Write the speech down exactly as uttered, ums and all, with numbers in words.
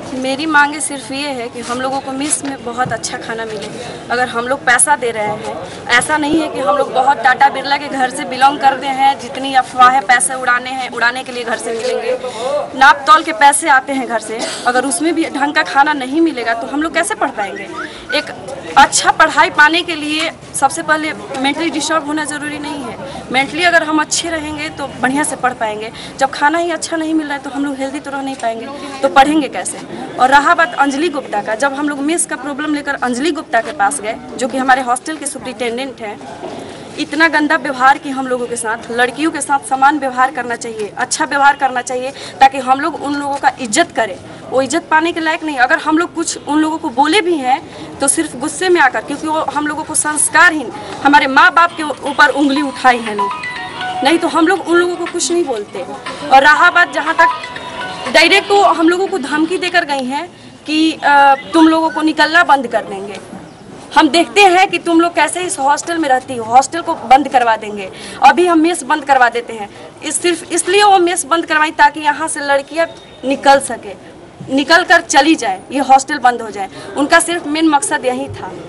मेरी मांगे सिर्फ ये है कि हम लोगों को मिस में बहुत अच्छा खाना मिले। अगर हम लोग पैसा दे रहे हैं, ऐसा नहीं है कि हम लोग बहुत टाटा बिरला के घर से बिलोंग करते हैं, जितनी अफवाहें पैसे उड़ाने हैं उड़ाने के लिए घर से मिलेंगे। नाप तौल के पैसे आते हैं घर से, अगर उसमें भी ढंग का खाना नहीं मिलेगा तो हम लोग कैसे पढ़ पाएंगे। एक अच्छा पढ़ाई पाने के लिए सबसे पहले मेंटली डिस्टर्ब होना ज़रूरी नहीं है। मेंटली अगर हम अच्छे रहेंगे तो बढ़िया से पढ़ पाएंगे। जब खाना ही अच्छा नहीं मिल रहा है तो हम लोग हेल्दी तो रह नहीं पाएंगे, तो पढ़ेंगे कैसे। और रहा बात अंजलि गुप्ता का, जब हम लोग मेस का प्रॉब्लम लेकर अंजलि गुप्ता के पास गए, जो कि हमारे हॉस्टल के सुपरिटेंडेंट हैं, इतना गंदा व्यवहार कि हम लोगों के साथ, लड़कियों के साथ समान व्यवहार करना चाहिए, अच्छा व्यवहार करना चाहिए, ताकि हम लोग उन लोगों का इज्जत करें। वो इज्जत पाने के लायक नहीं। अगर हम लोग कुछ उन लोगों को बोले भी हैं तो सिर्फ गुस्से में आकर, क्योंकि वो हम लोगों को संस्कारहीन, हमारे माँ बाप के ऊपर उंगली उठाई है लोग, नहीं तो हम लोग उन लोगों को कुछ नहीं बोलते। और रहा बात, जहाँ तक डायरेक्ट वो हम लोगों को धमकी देकर गई हैं कि आ, तुम लोगों को निकलना बंद कर देंगे, हम देखते हैं कि तुम लोग कैसे इस हॉस्टल में रहती हो, हॉस्टल को बंद करवा देंगे। अभी हम मेस बंद करवा देते हैं। इस सिर्फ इसलिए वो मेस बंद करवाई ताकि यहाँ से लड़कियाँ निकल सके, निकल कर चली जाए, ये हॉस्टल बंद हो जाए। उनका सिर्फ मेन मकसद यही था।